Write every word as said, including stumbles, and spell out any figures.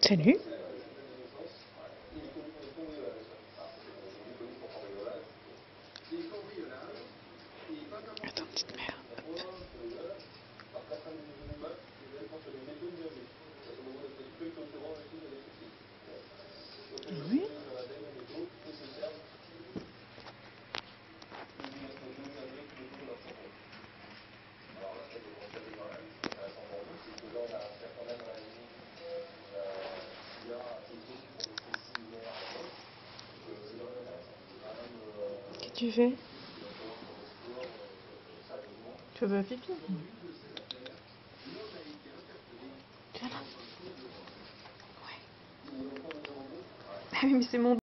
Salut. Attends, petite mère. Oui. Qu'est-ce que tu fais? Tu veux pipi? Tu vas là? Ouais. Ah oui, mais c'est mon